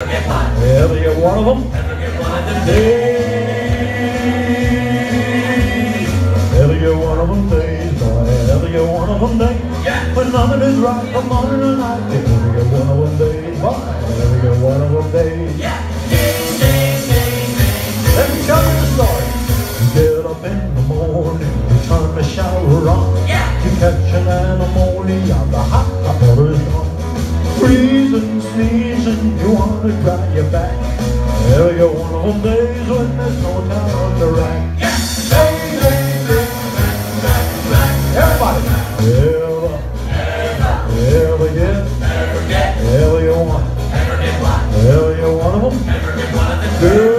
get one. Ever get one of them? Ever get one of them days. Ever get one of them days, boy? Ever get one of them days? Yeah. When nothing is right from morning to night. Ever get one of them days, boy? Ever get one of them days? Yeah. Days, days, days, days. Let me tell you the story. You get up in the morning, you turn the shower on. Yeah. You catch an anemone on the hot water is on. Freezing, sneezing, you want to dry your back. Ever get one of them days when there's no time to rack. Yeah. Everybody. Ever get one. Ever get one. Ever get one of them. Ever get one of them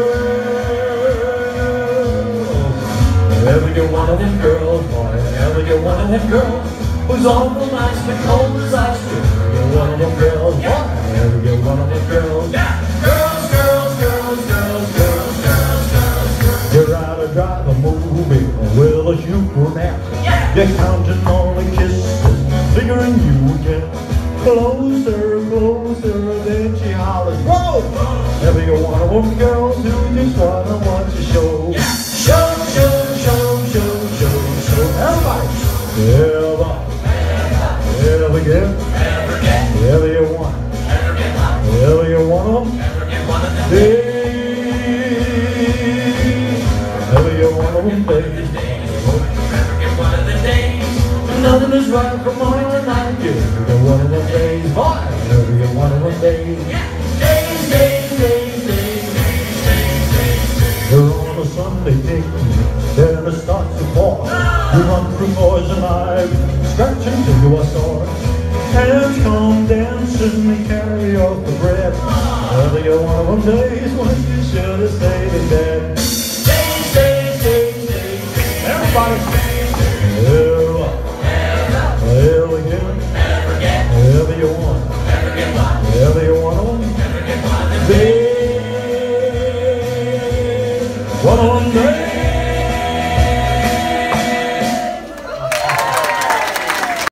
Girls. Ever get one of them girls, boy. Ever get one of them girls who's awful nice but cold as ice. Ever get one of them girls, boy. Ever get one of them girls. Yeah. Girls, girls, girls, girls, girls, girls, girls, girls. You're out to drive a movie with a Superman. Yeah. You're counting all the kisses, figuring you get closer, closer. Then she hollers, whoa! Ever get one of them girls who just wanna watch a show? Yeah. Show, show, show, show, show, show. Everybody. Ever get one? Ever get one. Ever get one of them? Ever get one of them Days. Ever get one of them days? Ever get one of the days. Nothing is right from morning to night. You ever get one of them days? Boy, ever get one of them days? Yeah. Days, days, days, days, days, days, days. You're on a Sunday picnic, then it starts to fall. You run through poison ivy, scratching till you are sore. Hands come dancing, they carry off the bread. Ever get one of them days when you should have stayed in bed? Days, days, days, days, days. Everybody. Ever get one? Ever get Ever get one? Ever get one. Ever get one of them? Ever get one of them Days. One of them days.